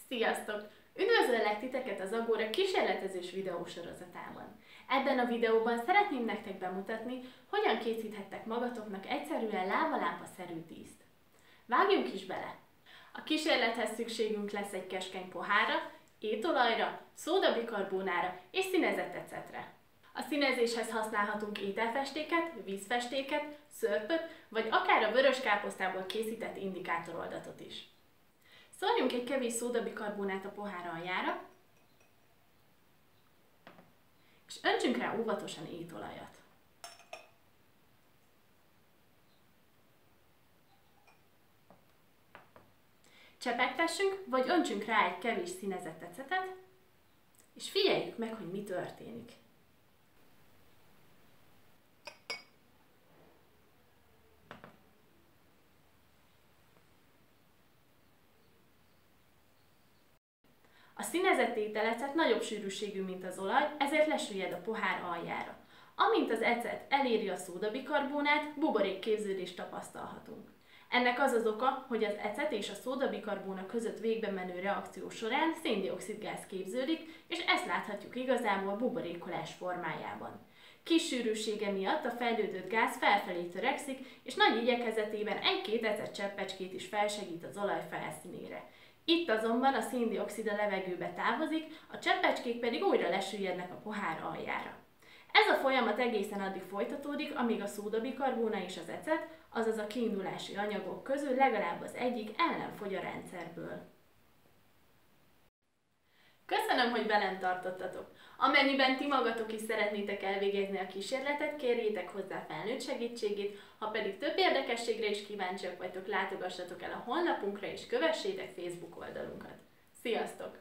Sziasztok! Üdvözöllek titeket az Agora kísérletezős videósorozatában. Ebben a videóban szeretném nektek bemutatni, hogyan készíthettek magatoknak egyszerűen lávalámpa-szerű díszt. Vágjunk is bele! A kísérlethez szükségünk lesz egy keskeny pohárra, étolajra, szódabikarbónára és színezett ecetre. A színezéshez használhatunk ételfestéket, vízfestéket, szörpöt, vagy akár a vörös káposztából készített indikátoroldatot is. Szórjunk egy kevés szódabikarbónát a pohár aljára, és öntsünk rá óvatosan étolajat. Csepegtessünk, vagy öntsünk rá egy kevés színezett ecetet, és figyeljük meg, hogy mi történik. A színezett ételecet nagyobb sűrűségű, mint az olaj, ezért lesüllyed a pohár aljára. Amint az ecet eléri a szódabikarbónát, buborékképződést tapasztalhatunk. Ennek az az oka, hogy az ecet és a szódabikarbóna között végbe menő reakció során szén-dioxid gáz képződik, és ezt láthatjuk igazából buborékolás formájában. Kis sűrűsége miatt a fejlődött gáz felfelé törekszik, és nagy igyekezetében egy-két ecetcseppecskét is felsegít az olaj felszínére. Itt azonban a szén-dioxid a levegőbe távozik, a cseppecskék pedig újra lesüllyednek a pohár aljára. Ez a folyamat egészen addig folytatódik, amíg a szódabikarbóna és az ecet, azaz a kiindulási anyagok közül legalább az egyik el nem fogy a rendszerből. Köszönöm, hogy velem tartottatok! Amennyiben ti magatok is szeretnétek elvégezni a kísérletet, kérjétek hozzá felnőtt segítségét, ha pedig több érdekességre is kíváncsiak vagytok, látogassatok el a honlapunkra és kövessétek Facebook oldalunkat. Sziasztok!